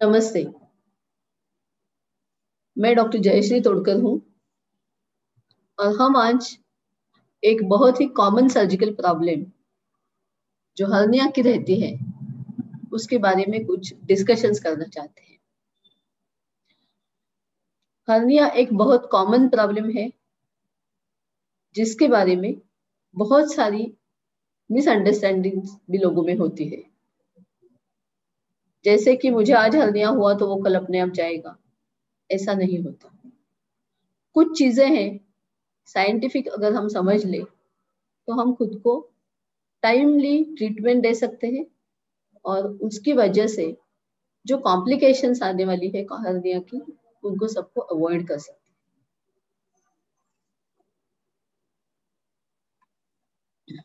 नमस्ते, मैं डॉक्टर जयश्री तोड़कर हूँ और हम आज एक बहुत ही कॉमन सर्जिकल प्रॉब्लम जो हर्निया की रहती है उसके बारे में कुछ डिस्कशंस करना चाहते हैं। हर्निया एक बहुत कॉमन प्रॉब्लम है जिसके बारे में बहुत सारी मिसअंडरस्टैंडिंग्स भी लोगों में होती है। जैसे कि मुझे आज हर्निया हुआ तो वो कल अपने आप जाएगा, ऐसा नहीं होता। कुछ चीजें हैं साइंटिफिक अगर हम समझ ले तो हम खुद को टाइमली ट्रीटमेंट दे सकते हैं और उसकी वजह से जो कॉम्प्लिकेशंस आने वाली है हर्निया की उनको सबको अवॉइड कर सकते हैं।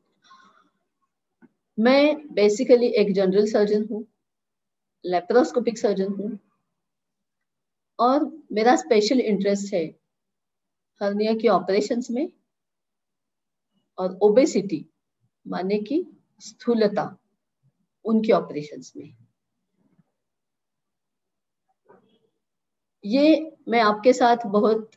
मैं बेसिकली एक जनरल सर्जन हूँ, लेप्रोस्कोपिक सर्जन हूँ और मेरा स्पेशल इंटरेस्ट है हर्निया की ऑपरेशंस में और ओबेसिटी माने कि स्थूलता उनकी ऑपरेशंस में। ये मैं आपके साथ बहुत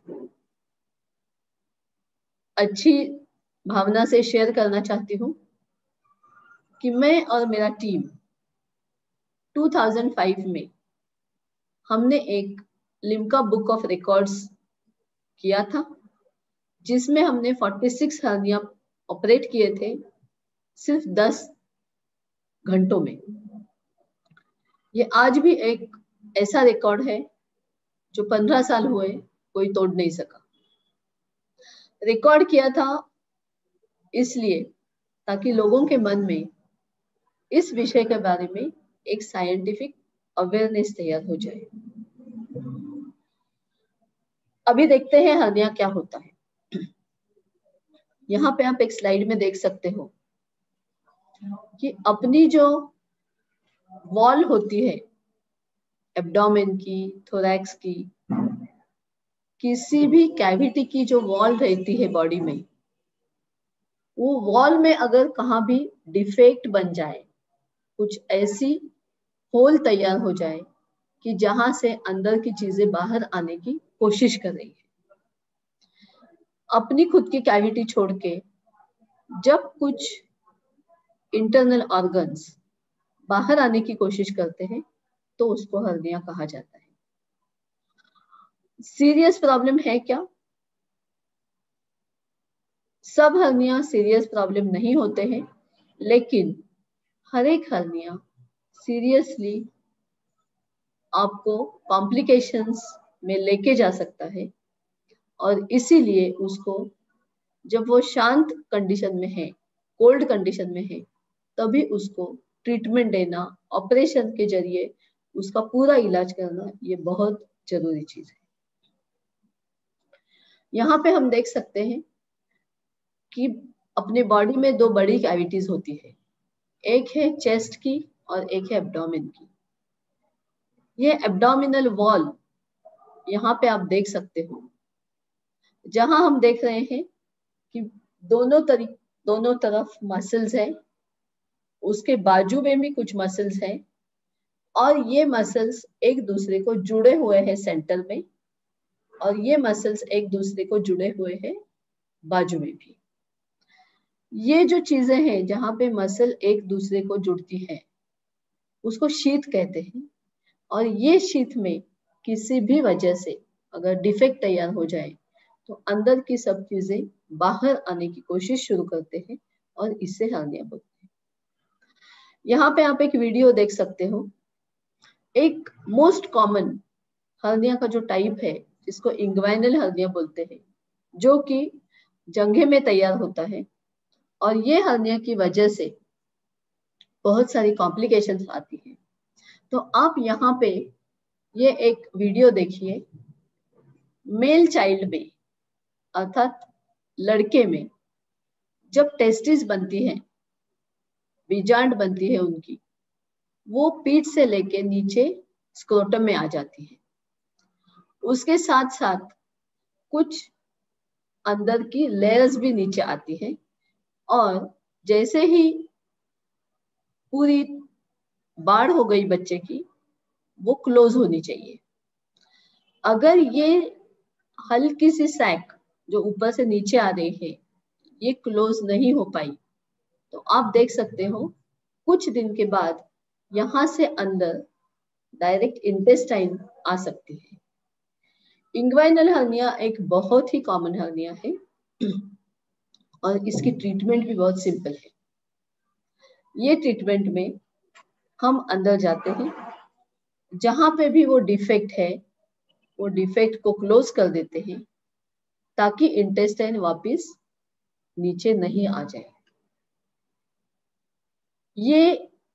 अच्छी भावना से शेयर करना चाहती हूँ कि मैं और मेरा टीम 2005 में हमने एक लिम्का बुक ऑफ रिकॉर्ड्स किया था जिसमें हमने 46 हर्निया ऑपरेट किए थे सिर्फ 10 घंटों में। ये आज भी एक ऐसा रिकॉर्ड है जो 15 साल हुए कोई तोड़ नहीं सका। रिकॉर्ड किया था इसलिए ताकि लोगों के मन में इस विषय के बारे में एक साइंटिफिक अवेयरनेस तैयार हो जाए। अभी देखते हैं हर्निया क्या होता है। यहाँ पे आप एक स्लाइड में देख सकते हो कि अपनी जो वॉल होती है एब्डोमेन की, थोरैक्स की, किसी भी कैविटी की जो वॉल रहती है बॉडी में, वो वॉल में अगर कहाँ भी डिफेक्ट बन जाए, कुछ ऐसी होल तैयार हो जाए कि जहां से अंदर की चीजें बाहर आने की कोशिश कर रही है, अपनी खुद की कैविटी छोड़ के जब कुछ इंटरनल ऑर्गन्स बाहर आने की कोशिश करते हैं तो उसको हर्निया कहा जाता है। सीरियस प्रॉब्लम है क्या? सब हर्निया सीरियस प्रॉब्लम नहीं होते हैं, लेकिन हर एक हर्निया सीरियसली आपको कॉम्प्लिकेशंस में लेके जा सकता है और इसीलिए उसको जब वो शांत कंडीशन में है, कोल्ड कंडीशन में है, तभी उसको ट्रीटमेंट देना, ऑपरेशन के जरिए उसका पूरा इलाज करना, ये बहुत जरूरी चीज है। यहाँ पे हम देख सकते हैं कि अपने बॉडी में दो बड़ी कैविटीज होती है, एक है चेस्ट की और एक है एब्डोमेन की। ये एब्डोमिनल वॉल यहाँ पे आप देख सकते हो, जहां हम देख रहे हैं कि दोनों तरफ मसल्स है, उसके बाजू में भी कुछ मसल्स हैं और ये मसल्स एक दूसरे को जुड़े हुए हैं सेंटर में और ये मसल्स एक दूसरे को जुड़े हुए हैं बाजू में भी। ये जो चीजें हैं जहां पे मसल एक दूसरे को जुड़ती है उसको शीथ कहते हैं और ये शीथ में किसी भी वजह से अगर डिफेक्ट तैयार हो जाए तो अंदर की सब चीजें बाहर आने की कोशिश शुरू करते हैं और इससे हर्निया होती है। यहाँ पे आप एक वीडियो देख सकते हो। एक मोस्ट कॉमन हर्निया का जो टाइप है जिसको इंग्वाइनल हर्निया बोलते हैं, जो कि जंघे में तैयार होता है और ये हर्निया की वजह से बहुत सारी कॉम्प्लिकेशंस आती है। तो आप यहाँ पे ये एक वीडियो देखिए। मेल चाइल्ड में अर्थात लड़के में जब टेस्टिस बनती है, बीजांड बनती है उनकी, वो पीठ से लेके नीचे स्क्रोटम में आ जाती है। उसके साथ साथ कुछ अंदर की लेयर्स भी नीचे आती है और जैसे ही पूरी बाढ़ हो गई बच्चे की, वो क्लोज होनी चाहिए। अगर ये हल्की सी सैक जो ऊपर से नीचे आ रही है ये क्लोज नहीं हो पाई, तो आप देख सकते हो कुछ दिन के बाद यहां से अंदर डायरेक्ट इंटेस्टाइन आ सकती है। इंग्वाइनल हर्निया एक बहुत ही कॉमन हर्निया है और इसकी ट्रीटमेंट भी बहुत सिंपल है। ये ट्रीटमेंट में हम अंदर जाते हैं, जहां पे भी वो डिफेक्ट है वो डिफेक्ट को क्लोज कर देते हैं ताकि इंटेस्टाइन वापस नीचे नहीं आ जाए। ये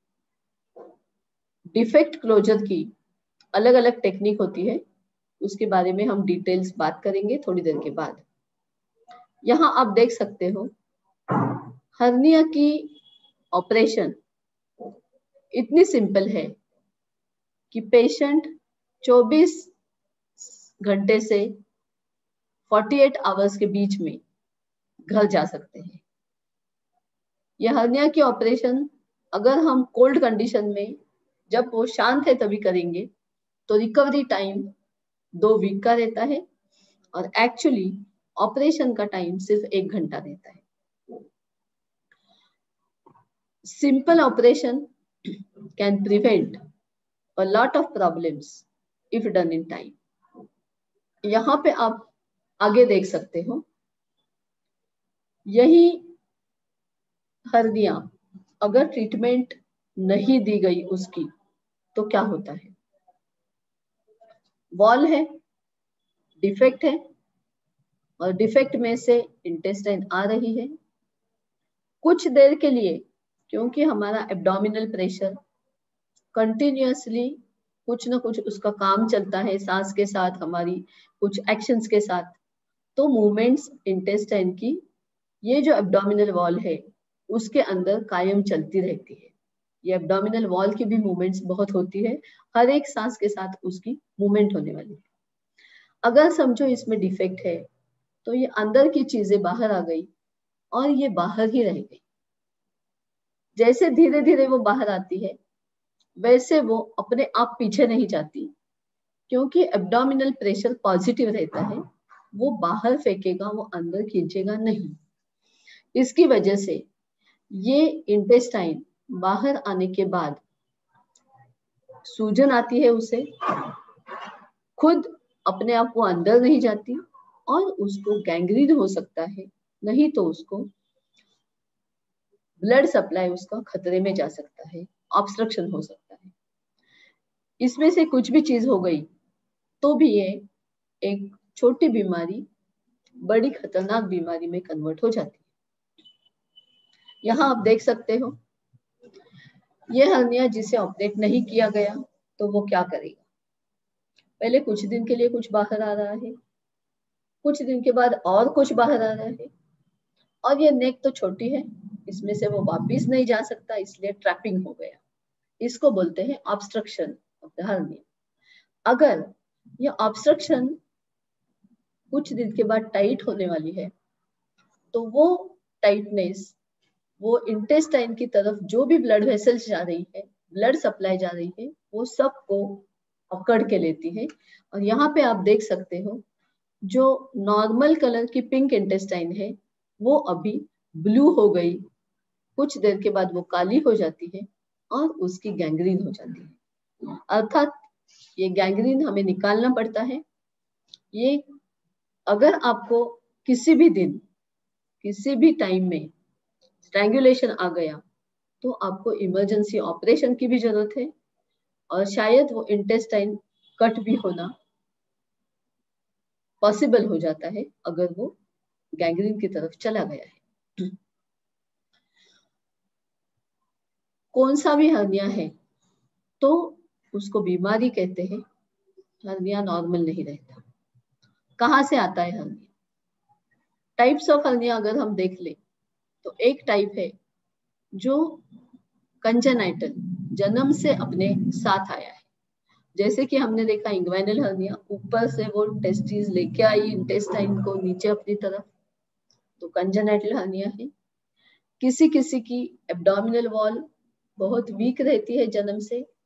डिफेक्ट क्लोजर की अलग अलग टेक्निक होती है, उसके बारे में हम डिटेल्स बात करेंगे थोड़ी देर के बाद। यहाँ आप देख सकते हो हर्निया की ऑपरेशन इतनी सिंपल है कि पेशेंट 24 घंटे से 48 आवर्स के बीच में घर जा सकते हैं। यह हर्निया की ऑपरेशन अगर हम कोल्ड कंडीशन में जब वो शांत है तभी करेंगे तो रिकवरी टाइम 2 वीक का रहता है और एक्चुअली ऑपरेशन का टाइम सिर्फ 1 घंटा रहता है। Simple operation can prevent a lot of problems if done in time. यहाँ पे आप आगे देख सकते हो, यही हर्निया अगर ट्रीटमेंट नहीं दी गई उसकी तो क्या होता है। वॉल है, डिफेक्ट है और डिफेक्ट में से इंटेस्टाइन आ रही है। कुछ देर के लिए क्योंकि हमारा एब्डोमिनल प्रेशर कंटिन्यूअसली कुछ ना कुछ उसका काम चलता है, सांस के साथ हमारी कुछ एक्शंस के साथ, तो मूवमेंट्स इंटेस्टाइन की ये जो एब्डोमिनल वॉल है उसके अंदर कायम चलती रहती है। ये एब्डोमिनल वॉल की भी मूवमेंट्स बहुत होती है, हर एक सांस के साथ उसकी मूवमेंट होने वाली है। अगर समझो इसमें डिफेक्ट है तो ये अंदर की चीजें बाहर आ गई और ये बाहर ही रह गई। जैसे धीरे धीरे वो बाहर आती है वैसे वो अपने आप पीछे नहीं जाती, क्योंकि एब्डोमिनल प्रेशर पॉजिटिव रहता है, वो बाहर फेंकेगा, वो अंदर खींचेगा नहीं। इसकी वजह से ये इंटेस्टाइन बाहर आने के बाद सूजन आती है, उसे खुद अपने आप वो अंदर नहीं जाती और उसको गैंग्रीन हो सकता है, नहीं तो उसको ब्लड सप्लाई उसका खतरे में जा सकता है, ऑब्स्ट्रक्शन हो सकता है। इसमें से कुछ भी चीज हो गई तो भी ये एक छोटी बीमारी बड़ी खतरनाक बीमारी में कन्वर्ट हो जाती है। यहाँ आप देख सकते हो ये हर्निया जिसे ऑपरेट नहीं किया गया तो वो क्या करेगा। पहले कुछ दिन के लिए कुछ बाहर आ रहा है, कुछ दिन के बाद और कुछ बाहर आ रहा है, और ये नेक तो छोटी है, इसमें से वो वापिस नहीं जा सकता, इसलिए ट्रैपिंग हो गया। इसको बोलते हैं ऑब्स्ट्रक्शन ऑफ द हर्निया। अगर ये ऑब्स्ट्रक्शन कुछ दिन के बाद टाइट होने वाली है तो वो टाइटनेस वो इंटेस्टाइन की तरफ जो भी ब्लड वेसल्स जा रही है, ब्लड सप्लाई जा रही है, वो सबको पकड़ के लेती है। और यहाँ पे आप देख सकते हो जो नॉर्मल कलर की पिंक इंटेस्टाइन है वो अभी ब्लू हो गई, कुछ देर के बाद वो काली हो जाती है और उसकी गैंग्रीन हो जाती है। अर्थात ये गैंग्रीन हमें निकालना पड़ता है। ये अगर आपको किसी भी दिन किसी भी टाइम में स्ट्रैंगुलेशन आ गया तो आपको इमरजेंसी ऑपरेशन की भी जरूरत है और शायद वो इंटेस्टाइन कट भी होना पॉसिबल हो जाता है अगर वो गैंग्रीन की तरफ चला गया है। कौन सा भी हर्निया है तो उसको बीमारी कहते हैं, हर्निया नॉर्मल नहीं रहता। कहाँ से आता है हर्निया? टाइप्स ऑफ हर्निया अगर हम देख ले तो एक टाइप है जो कंजेनाइटल, जन्म से अपने साथ आया है। जैसे कि हमने देखा इंग्वाइनल हर्निया, ऊपर से वो टेस्टिस लेके आई इंटेस्टाइन को नीचे अपनी तरफ, तो कंजेनाइटल हर्निया है। किसी किसी की एब्डोमिनल वॉल बहुत वीक रहती है जन्म से,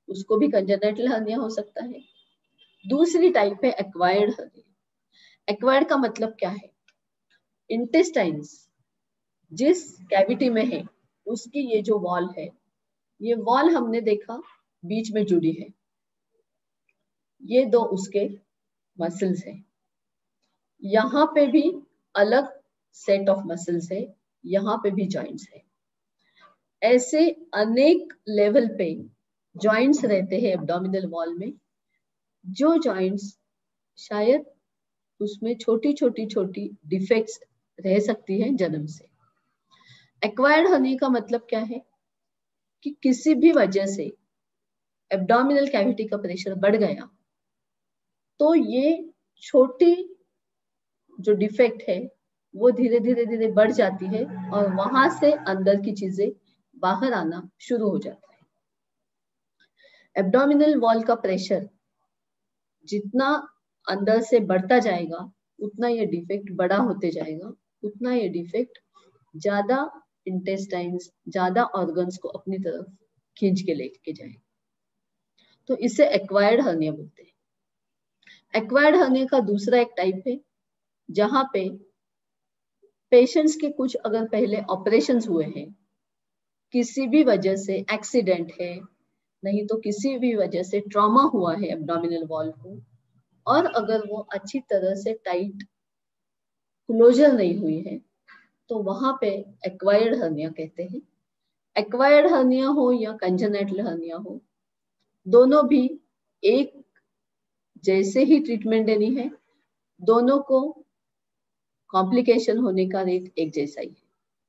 उसको भी कंजेनिटल हर्निया हो सकता है। दूसरी टाइप है एक्वायर्ड हर्निया। एक्वायर्ड का मतलब क्या है? इंटेस्टाइन्स जिस कैविटी में है उसकी ये जो वॉल है, ये वॉल हमने देखा बीच में जुड़ी है, ये दो उसके मसल्स है। यहाँ पे भी अलग सेट ऑफ मसल्स है, यहाँ पे भी जॉइंट्स है। ऐसे अनेक लेवल पे जॉइंट्स रहते हैं एब्डोमिनल वॉल में, जो जॉइंट्स शायद उसमें छोटी छोटी छोटी डिफेक्ट्स रह सकती हैं जन्म से। एक्वायर्ड होने का मतलब क्या है कि किसी भी वजह से एब्डोमिनल कैविटी का प्रेशर बढ़ गया तो ये छोटी जो डिफेक्ट है वो धीरे धीरे धीरे बढ़ जाती है और वहां से अंदर की चीजें बाहर आना शुरू हो जाता है। एब्डोमिनल वॉल का प्रेशर जितना अंदर से बढ़ता जाएगा उतना ये डिफेक्ट बड़ा होते जाएगा, उतना ये डिफेक्ट ज्यादा इंटेस्टाइन्स, ज्यादा ऑर्गन्स को अपनी तरफ खींच के लेके जाएगा। तो इसे एक्वायर्ड हर्निया बोलते हैं। एक्वायर्ड हर्निया का दूसरा एक टाइप है जहां पे पेशेंट्स के कुछ अगर पहले ऑपरेशंस हुए हैं, किसी भी वजह से एक्सीडेंट है, नहीं तो किसी भी वजह से ट्रॉमा हुआ है एब्डोमिनल वॉल को, और अगर वो अच्छी तरह से टाइट क्लोजर नहीं हुई है तो वहां पे एक्वायर्ड हर्निया कहते हैं। एक्वायर्ड हर्निया हो या कंजेनिटल हर्निया हो, दोनों भी एक जैसे ही ट्रीटमेंट देनी है, दोनों को कॉम्प्लिकेशन होने का रेट एक जैसा ही है।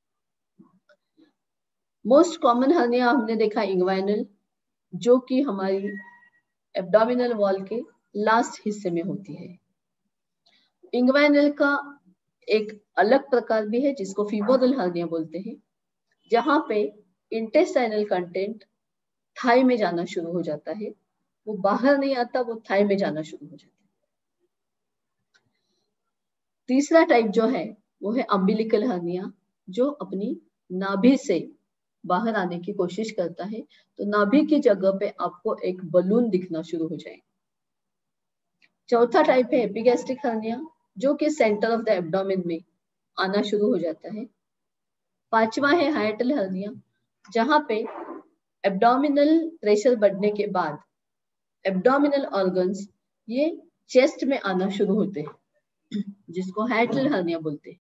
मोस्ट कॉमन हर्निया हमने देखा इंग्वाइनल, जो कि हमारी एब्डोमिनल वॉल के लास्ट हिस्से में होती है। इंग्वाइनल का एक अलग प्रकार भी है जिसको फीमोरल हर्निया बोलते हैं, जहां पे इंटेस्टाइनल कंटेंट थाई में जाना शुरू हो जाता है, वो बाहर नहीं आता, वो थाई में जाना शुरू हो जाता है। तीसरा टाइप जो है वो है अम्बिलिकल हर्निया, जो अपनी नाभि से बाहर आने की कोशिश करता है। तो नाभि की जगह पे आपको एक बलून दिखना शुरू हो जाएगा। चौथा टाइप है एपिगैस्ट्रिक हर्निया, जो कि सेंटर ऑफ द एब्डोमेन में आना शुरू हो जाता है। पांचवा है हाइएटल हर्निया, जहां पे एब्डोमिनल प्रेशर बढ़ने के बाद एब्डोमिनल ऑर्गन्स ये चेस्ट में आना शुरू होते हैं, जिसको हाइएटल हर्निया बोलते हैं।